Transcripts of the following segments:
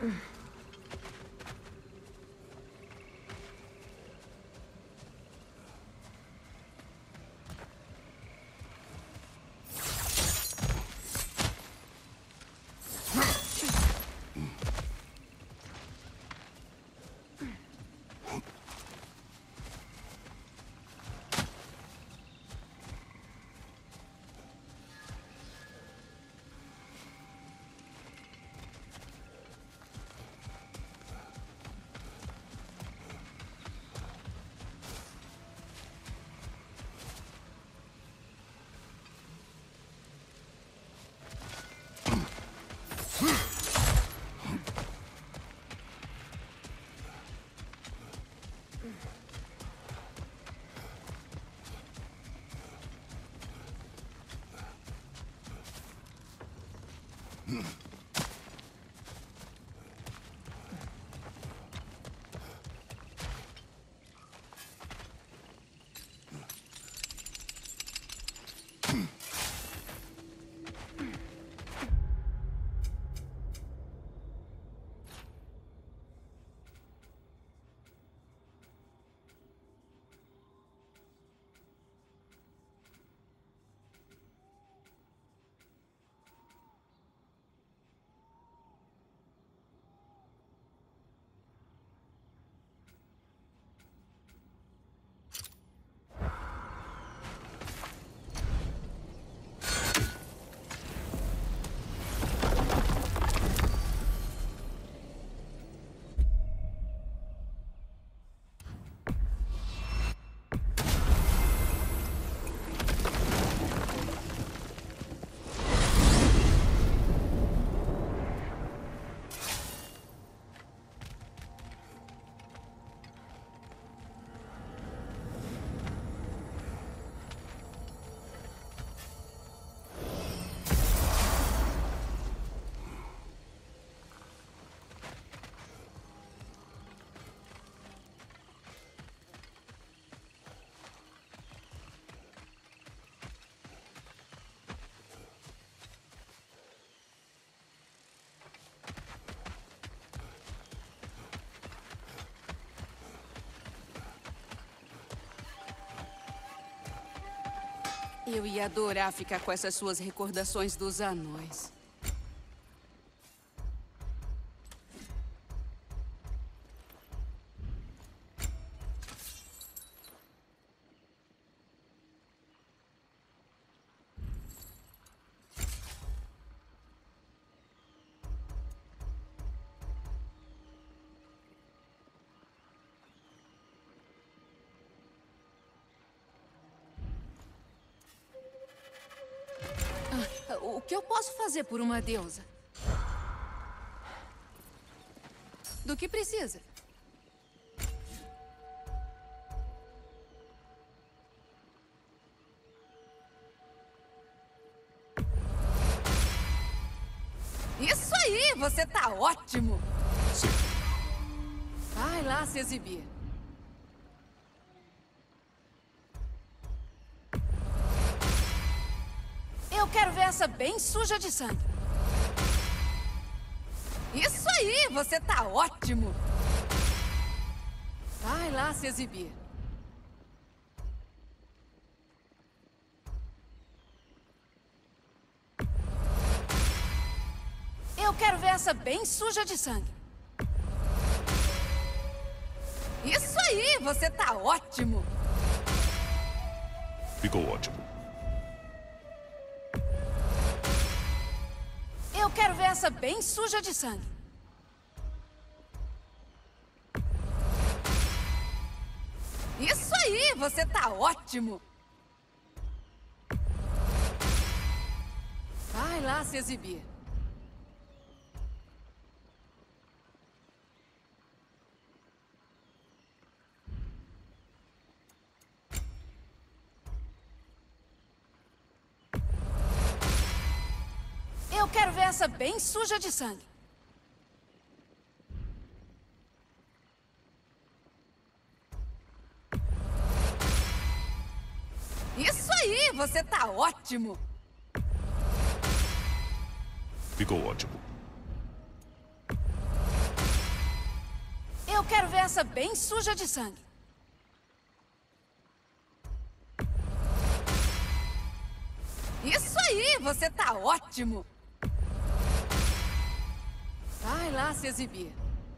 Eu ia adorar ficar com essas suas recordações dos anões. O que eu posso fazer por uma deusa? Do que precisa? Isso aí! Você tá ótimo! Sim. Vai lá se exibir. Eu quero ver essa bem suja de sangue. Isso aí! Você tá ótimo! Vai lá se exibir. Eu quero ver essa bem suja de sangue. Isso aí! Você tá ótimo! Ficou ótimo. Eu quero ver essa bem suja de sangue. Isso aí! Você tá ótimo! Vai lá se exibir. Eu quero ver essa bem suja de sangue. Isso aí! Você tá ótimo! Ficou ótimo. quero ver essa bem suja de sangue. Isso aí, você tá ótimo! Vai lá se exibir.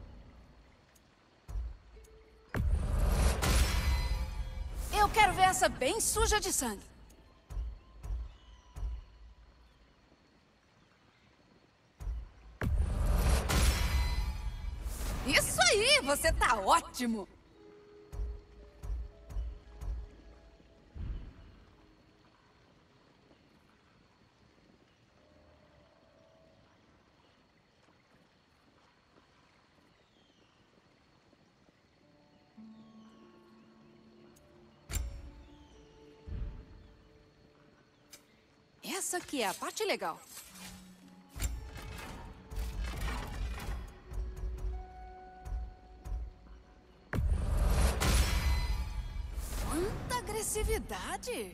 Eu quero ver essa bem suja de sangue. Isso aí, você tá ótimo! Essa aqui é a parte legal. Quanta agressividade!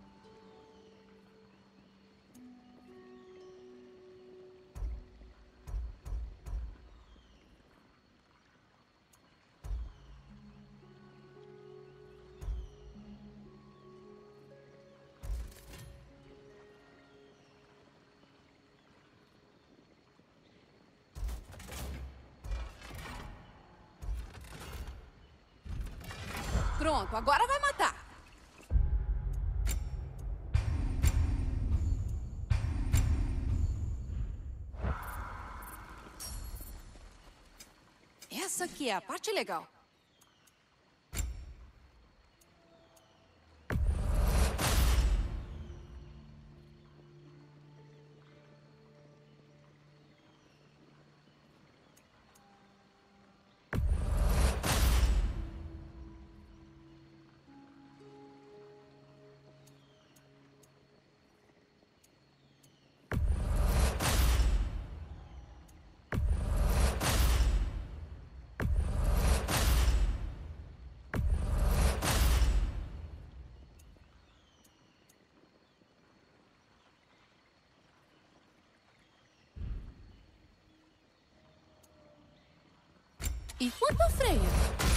Pronto, agora vai matar. Essa aqui é a parte legal. E quanto a freia?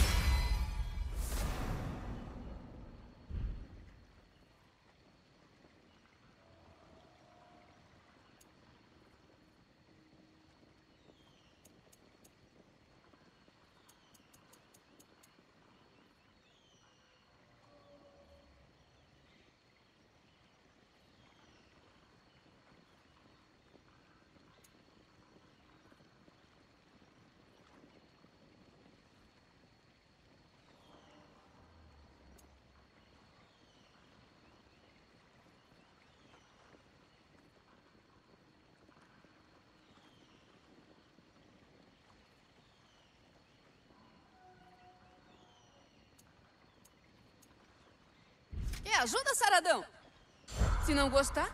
Ajuda, Saradão! Se não gostar...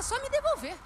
só me devolver.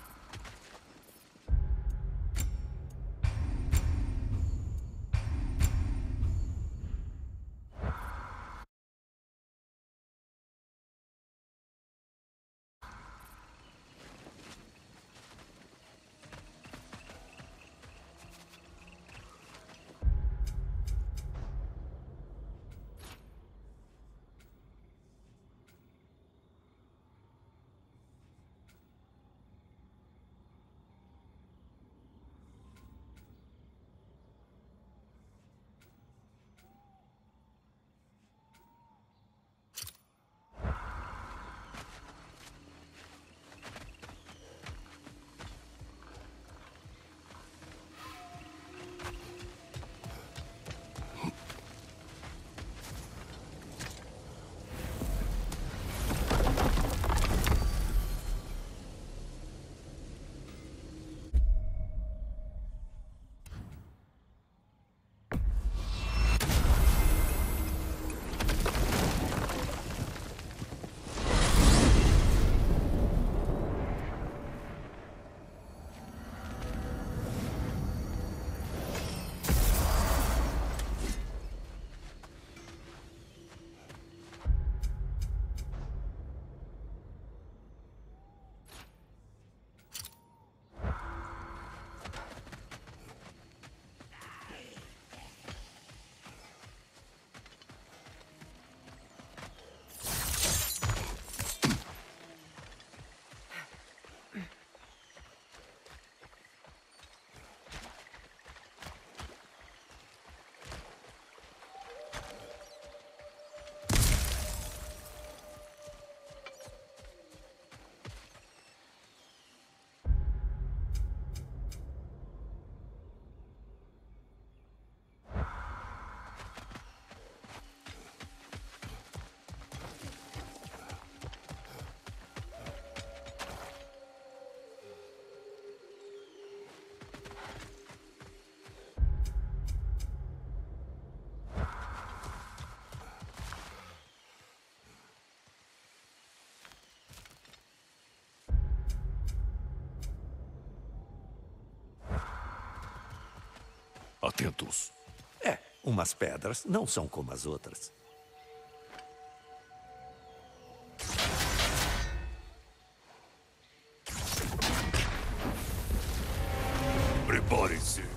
Atentos. Umas pedras não são como as outras. Preparem-se.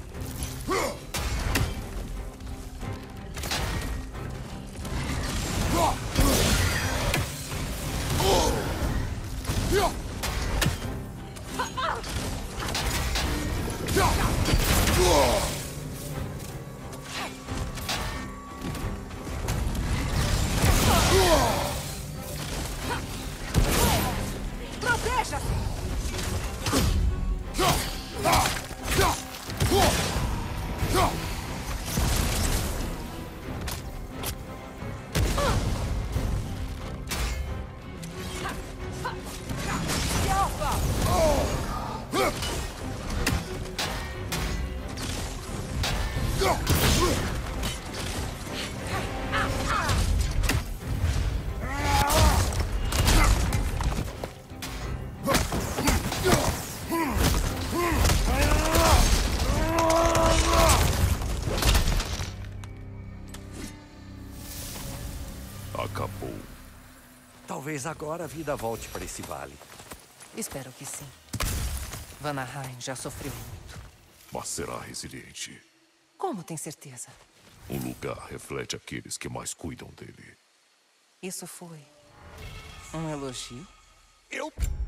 Acabou. Talvez agora a vida volte para esse vale. Espero que sim. Vanaheim já sofreu muito. Mas será resiliente. Como tem certeza? Um lugar reflete aqueles que mais cuidam dele. Isso foi um elogio? Eu...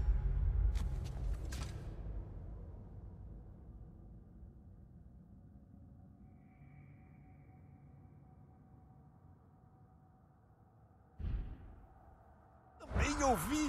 também ouvi.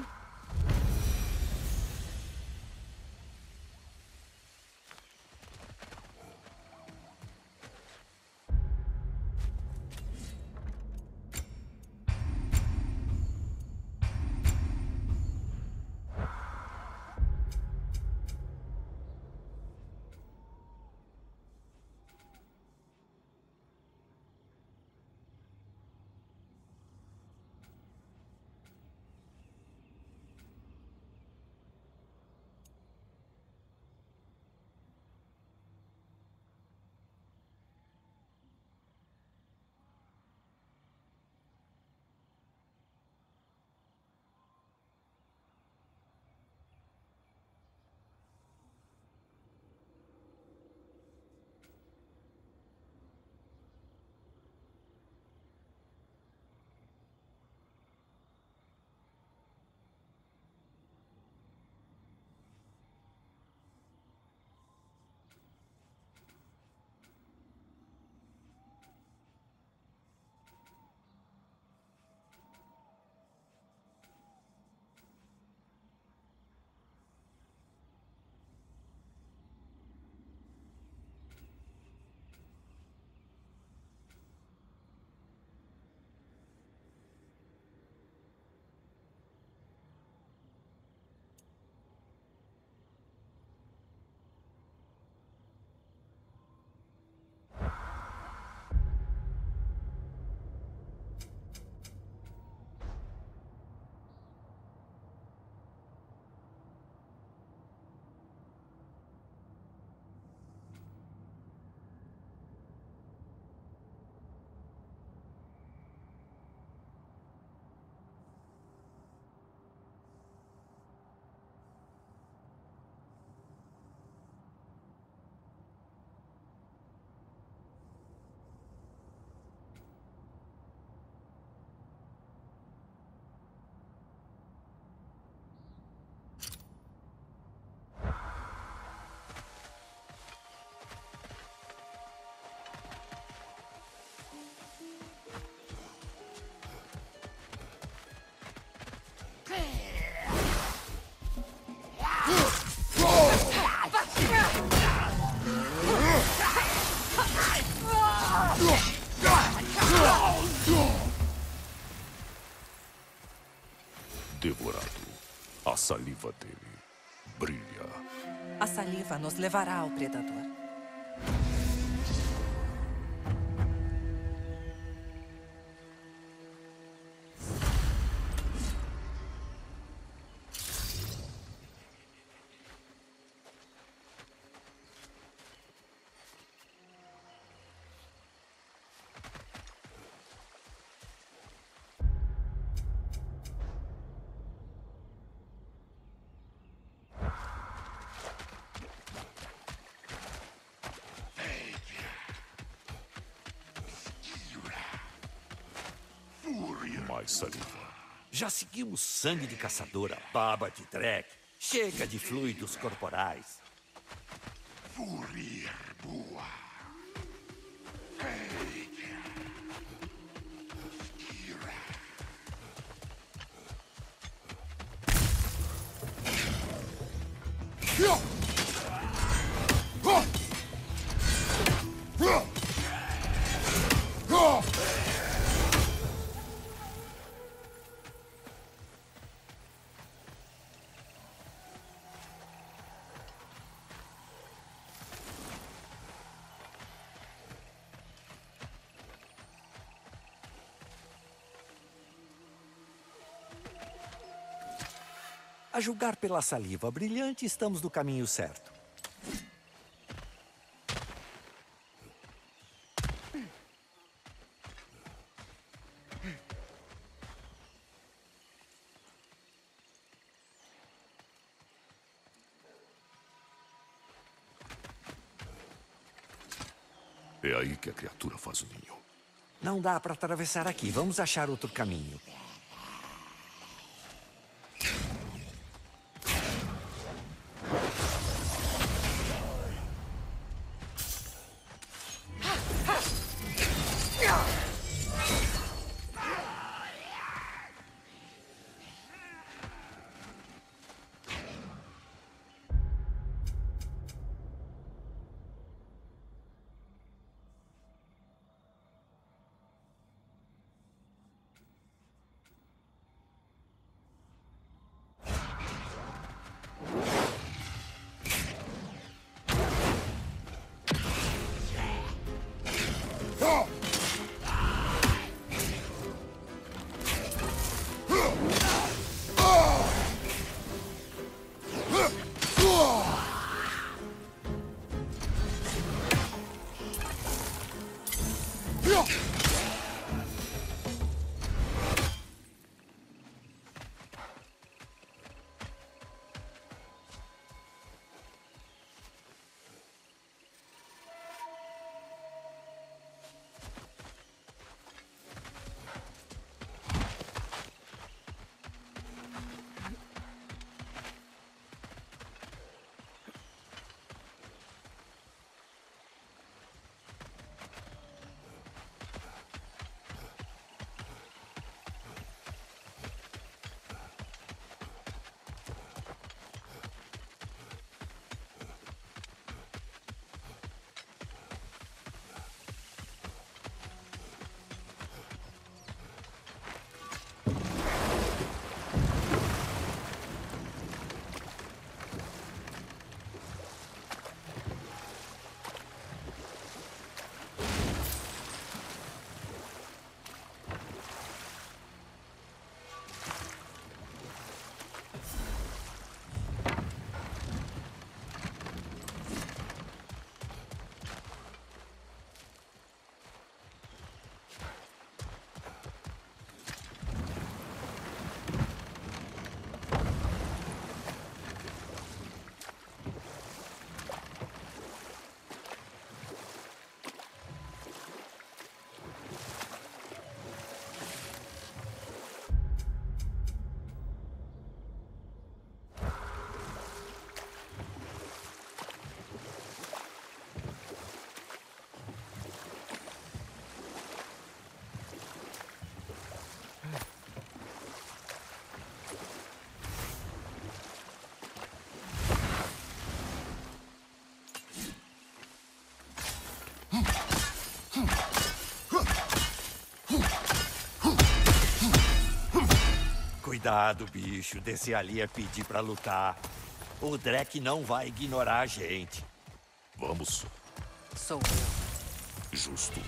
devorado. A saliva dele brilha. A saliva nos levará ao predador. Mais saliva. Já seguimos sangue de caçadora, baba de Drek. Chega de fluidos corporais. A julgar pela saliva brilhante, estamos no caminho certo. É aí que a criatura faz o ninho. Não dá para atravessar aqui. Vamos achar outro caminho. Cuidado, bicho. Descer ali é pedir pra lutar. O Drek não vai ignorar a gente. Vamos. Sou eu. Justo.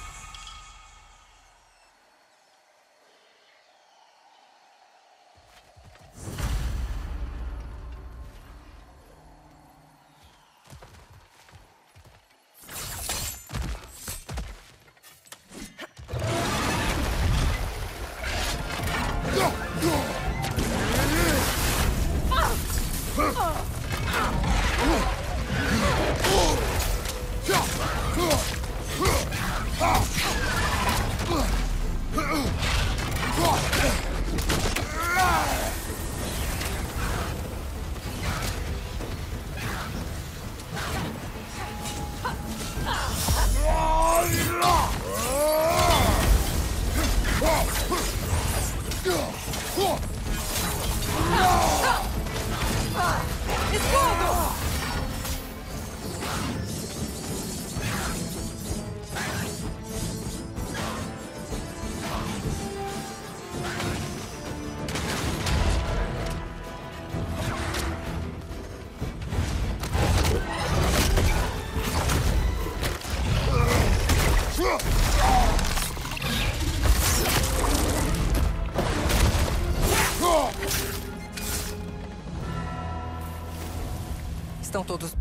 Estão todos...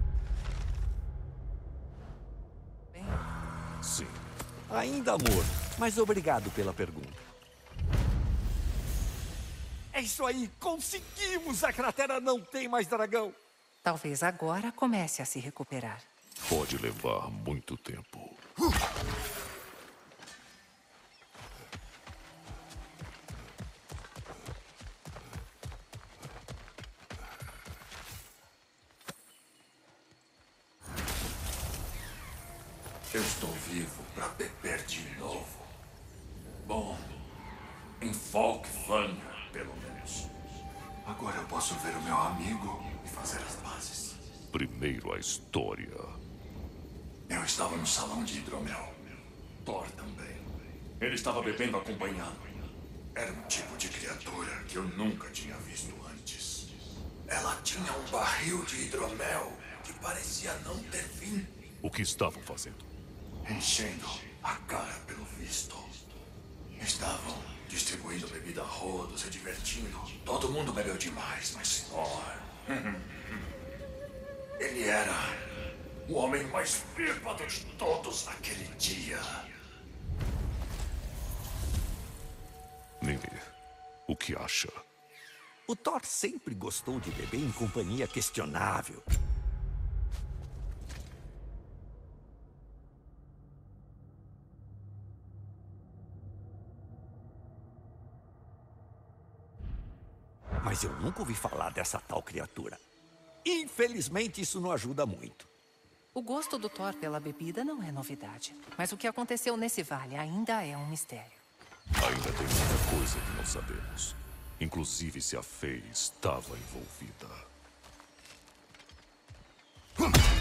bem? Sim. Ainda morto, mas obrigado pela pergunta. É isso aí! Conseguimos! A cratera não tem mais dragão! Talvez agora comece a se recuperar. Pode levar muito tempo. Eu estou vivo para beber de novo. Bom, em Falkfania, pelo menos. Agora eu posso ver o meu amigo e fazer as pazes. Primeiro a história. Eu estava no salão de hidromel. Thor também. Ele estava bebendo acompanhado. Era um tipo de criatura que eu nunca tinha visto antes. Ela tinha um barril de hidromel que parecia não ter fim. O que estavam fazendo? Enchendo a cara, pelo visto. Estavam distribuindo bebida a rodo, se divertindo. Todo mundo bebeu demais, mas Thor... Ele era o homem mais bêbado de todos naquele dia. Mimir, o que acha? O Thor sempre gostou de beber em companhia questionável. Mas eu nunca ouvi falar dessa tal criatura. Infelizmente, isso não ajuda muito. O gosto do Thor pela bebida não é novidade. Mas o que aconteceu nesse vale ainda é um mistério. Ainda tem muita coisa que não sabemos. Inclusive se a Faye estava envolvida.